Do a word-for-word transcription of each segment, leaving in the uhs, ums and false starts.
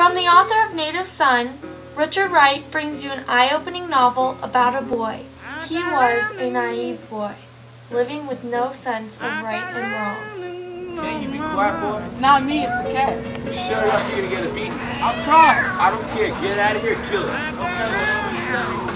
From the author of Native Son, Richard Wright brings you an eye-opening novel about a boy. He was a naive boy, living with no sense of right and wrong. Can't you be quiet, boy? It's not me, it's the cat. Shut up, you're gonna get a beating. I'm trying. I don't care. Get out of here, kill it. Okay, whatever you say.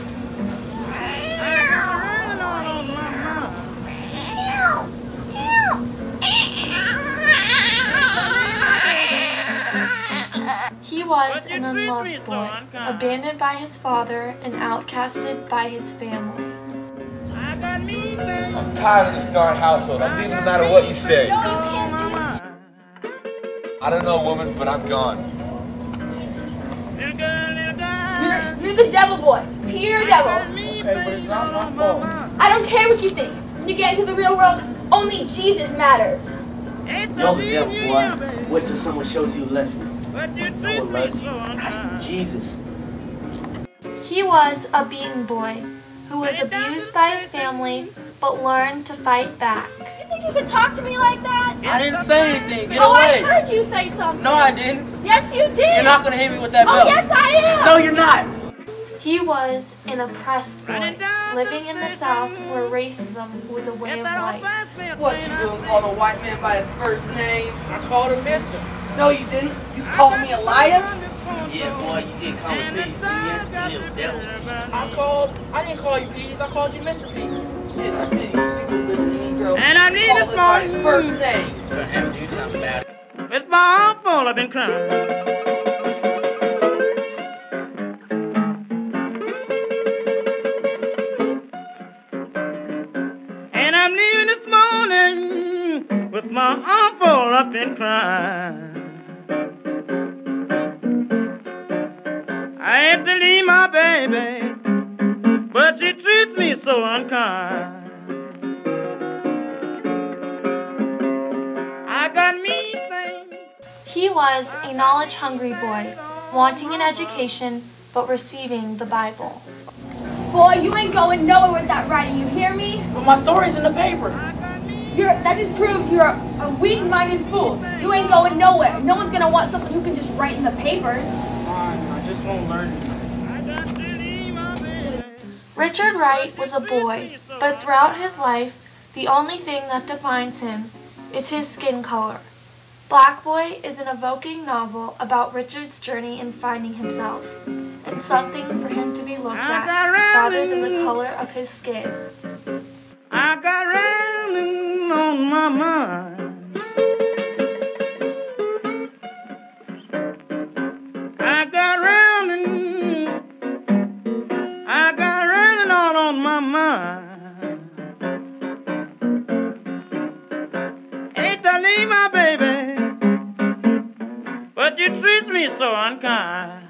He was an unloved boy, abandoned by his father and outcasted by his family. I'm tired of this darn household. I'm leaving no matter what you say. No, you can't do this. I don't know, woman, but I'm gone. You're, you're the devil boy. Pure devil. Okay, but it's not my fault. I don't care what you think. When you get into the real world, only Jesus matters. You're the devil, boy. Wait till someone shows you a lesson. No one loves you, not even Jesus. He was a beaten boy who was abused by his family but learned to fight back. You think you could talk to me like that? I didn't say anything. Get oh, away. I heard you say something. No, I didn't. Yes, you did. You're not going to hit me with that Oh, belt. yes, I am. No, you're not. He was an oppressed boy, living in the South where racism was a way of life. What you doing? Called a white man by his first name? I called him mister. No, you didn't. You just called me a liar? Yeah, boy, you did call me Peace, didn't you? You little devil. I called, I didn't call you Peas, I called you Mister Peas. Yes, you did, you stupid little Negro. And I need call a him by his first name. You're gonna have to do something about it. It's my fault I've been crying. And I'm leaving this morning with my arm full up in crying. I had to leave my baby, but she treats me so unkind. I got me things. He was a knowledge-hungry boy, wanting an education but receiving the Bible. Boy, you ain't going nowhere with that writing, you hear me? But my story's in the paper. You're, that just proves you're a, a weak-minded fool. You ain't going nowhere. No one's gonna want someone who can just write in the papers. Fine, I just won't learn it. Richard Wright was a boy, but throughout his life, the only thing that defines him is his skin color. Black Boy is an evoking novel about Richard's journey in finding himself, and something for him to be looked at rather than the color of his skin. I got raining on my mind. I got raining. I got raining all on my mind. Hate to leave my baby, but you treat me so unkind.